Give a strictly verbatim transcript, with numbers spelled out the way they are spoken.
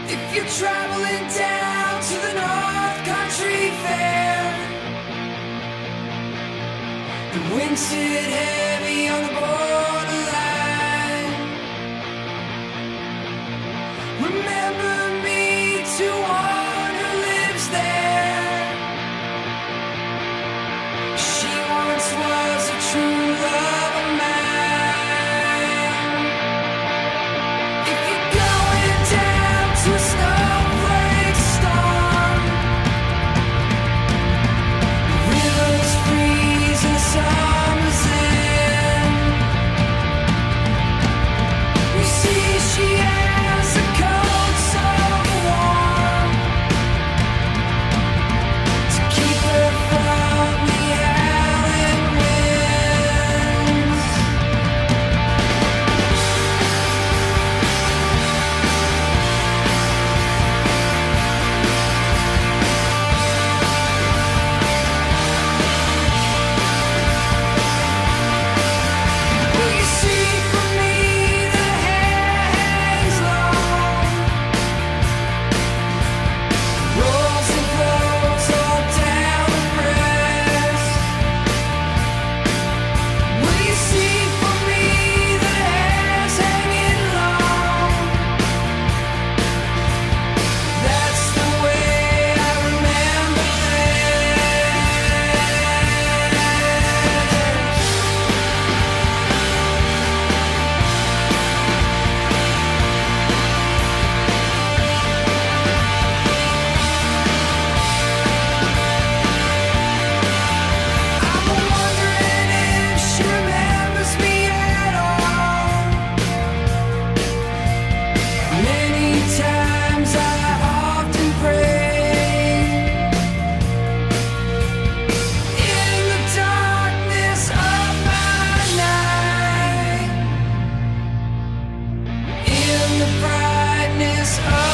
If you're traveling down to the North Country Fair, the winds sit heavy on the borderline. Remember me to one who lives there. She once was a true love of mine. If you're going down to a snowflake storm, the rivers freeze and the summer's end. We see she has a coat so warm to keep her from the howling winds. Will you see from me the hair hangs long, rolls and flows all down the breast? Will you see from me the hair's hanging long? That's the way I remember this. I'm wondering if she remembers me at all. Many times I often pray in the darkness of my night, in the brightness of